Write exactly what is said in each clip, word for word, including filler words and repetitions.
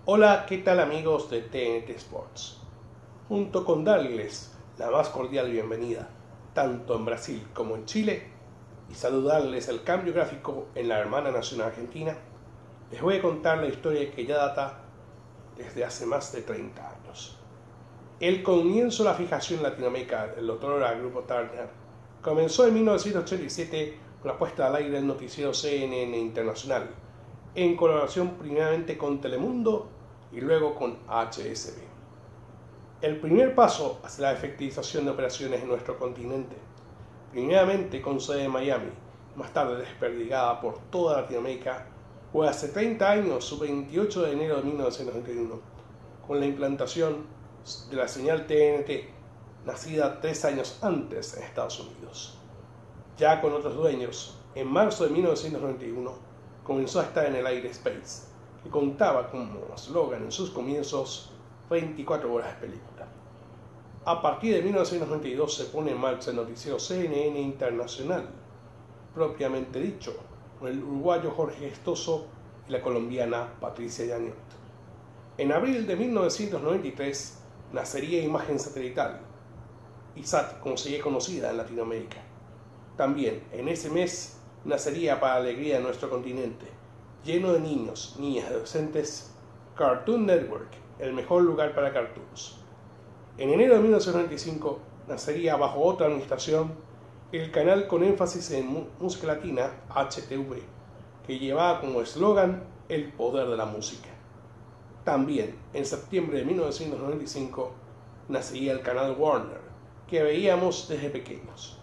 Hola, ¿qué tal amigos de T N T Sports? Junto con darles la más cordial bienvenida, tanto en Brasil como en Chile, y saludarles el cambio gráfico en la hermana nación argentina, les voy a contar la historia que ya data desde hace más de treinta años. El comienzo de la fijación en Latinoamérica del otrora Grupo Turner comenzó en mil novecientos ochenta y siete con la puesta al aire del noticiero C N N Internacional, en colaboración primeramente con Telemundo y luego con H S B. El primer paso hacia la efectivización de operaciones en nuestro continente, primeramente con sede en Miami, más tarde desperdigada por toda Latinoamérica, fue hace treinta años, su veintiocho de enero de mil novecientos noventa y uno, con la implantación de la señal T N T, nacida tres años antes en Estados Unidos. Ya con otros dueños, en marzo de mil novecientos noventa y uno, comenzó a estar en el aire Space, que contaba como eslogan en sus comienzos veinticuatro horas de película. A partir de mil novecientos noventa y dos se pone en marcha el noticiero C N N Internacional, propiamente dicho, con el uruguayo Jorge Gestoso y la colombiana Patricia Yaniot. En abril de mil novecientos noventa y tres nacería Imagen Satelital, I S A T como sería conocida en Latinoamérica. También en ese mes nacería, para alegría de nuestro continente, lleno de niños, niñas y adolescentes, Cartoon Network, el mejor lugar para cartoons. En enero de mil novecientos noventa y cinco nacería, bajo otra administración, el canal con énfasis en música latina, H T V, que llevaba como eslogan el poder de la música. También en septiembre de mil novecientos noventa y cinco nacería el canal Warner, que veíamos desde pequeños.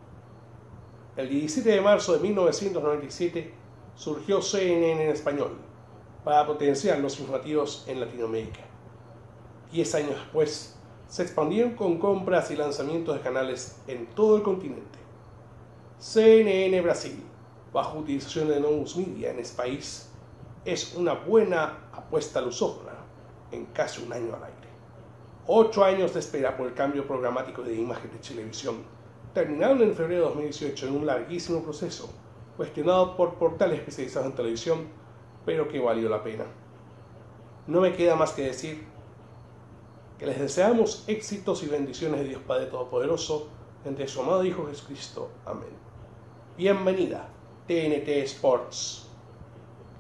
El diecisiete de marzo de mil novecientos noventa y siete surgió C N N en español para potenciar los informativos en Latinoamérica. Diez años después se expandieron con compras y lanzamientos de canales en todo el continente. C N N Brasil, bajo utilización de Novus Media en ese país, es una buena apuesta lusófona en casi un año al aire. Ocho años de espera por el cambio programático de imagen de televisión terminaron en febrero de dos mil dieciocho en un larguísimo proceso, cuestionado por portales especializados en televisión, pero que valió la pena. No me queda más que decir que les deseamos éxitos y bendiciones de Dios Padre Todopoderoso, entre su amado Hijo Jesucristo. Amén. Bienvenida, T N T Sports.